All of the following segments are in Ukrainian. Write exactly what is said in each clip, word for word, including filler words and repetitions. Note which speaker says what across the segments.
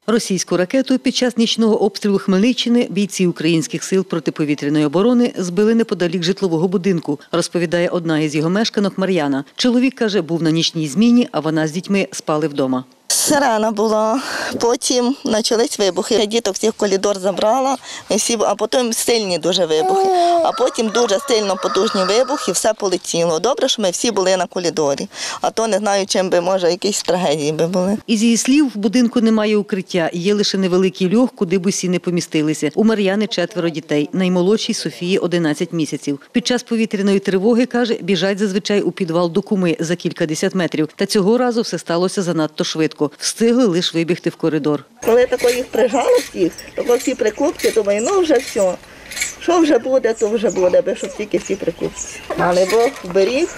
Speaker 1: Російську ракету під час нічного обстрілу Хмельниччини бійці українських сил протиповітряної оборони збили неподалік житлового будинку, розповідає одна із його мешканок Мар'яна. Чоловік, каже, був на нічній зміні, а вона з дітьми спали вдома.
Speaker 2: Сирена була, потім почались вибухи. Я діток всіх в коридор забрала, всі, а потім сильні дуже вибухи. А потім дуже сильно потужні вибухи, все полетіло. Добре, що ми всі були на коридорі, а то не знаю, чим би, може, якісь трагедії би були.
Speaker 1: Із її слів, в будинку немає укриття, є лише невеликий льох, куди б усі не помістилися. У Мар'яни четверо дітей, наймолодшій Софії одинадцять місяців. Під час повітряної тривоги, каже, біжать зазвичай у підвал до куми за кількадесят метрів. Та цього разу все сталося занадто швидко. Встигли лише вибігти в коридор.
Speaker 2: Коли тако їх прижало всіх, то всі прикупці, думаю, ну вже все. Що вже буде, то вже буде, бо щоб тільки всі прикупці. Але Бог вберіг,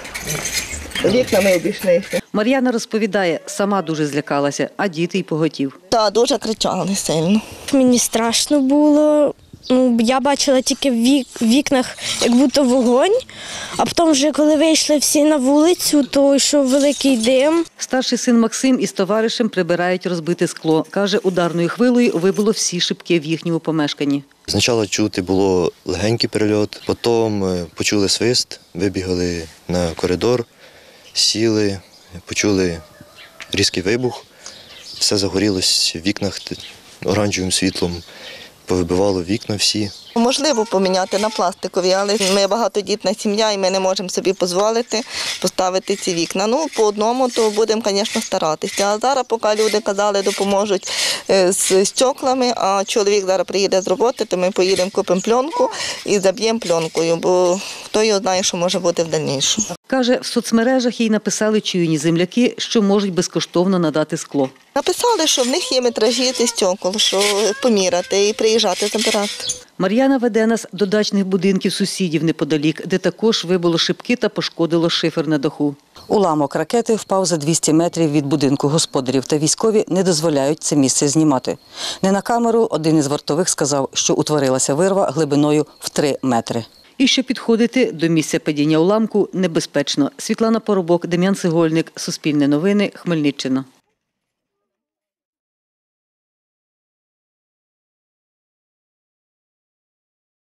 Speaker 2: вікнами обійшлися.
Speaker 1: Мар'яна розповідає, сама дуже злякалася, а діти й поготів.
Speaker 2: Так, дуже кричали сильно.
Speaker 3: Мені страшно було. Ну, я бачила тільки в вік, вікнах, як будто вогонь, а потім вже коли вийшли всі на вулицю, то йшов великий дим.
Speaker 1: Старший син Максим із товаришем прибирають розбите скло. Каже, ударною хвилею вибило всі шибки в їхньому помешканні.
Speaker 4: Спочатку чути було легенький перельот, потім почули свист, вибігали на коридор, сіли, почули різкий вибух, все загорілось в вікнах оранжевим світлом. Повибивало вікна всі.
Speaker 2: Можливо поміняти на пластикові, але ми багатодітна сім'я і ми не можемо собі дозволити поставити ці вікна. Ну, по одному, то будемо, звісно, старатися. А зараз, поки люди казали, допоможуть з стеклами, а чоловік зараз приїде з роботи, то ми поїдемо, купимо пленку і заб'ємо пленкою, бо хто його знає, що може бути в дальнішому.
Speaker 1: Каже, в соцмережах їй написали чуйні земляки, що можуть безкоштовно надати скло.
Speaker 2: Написали, що в них є метражі зі стекол, що поміряти і приїжджати забирати.
Speaker 1: Мар'яна веде нас до дачних будинків сусідів неподалік, де також вибило шибки та пошкодило шифер на даху. Уламок ракети впав за двісті метрів від будинку господарів, та військові не дозволяють це місце знімати. Не на камеру один із вартових сказав, що утворилася вирва глибиною в три метри. І що підходити до місця падіння уламку небезпечно. Світлана Поробок, Дем'ян Цегольник, Суспільне новини, Хмельниччина.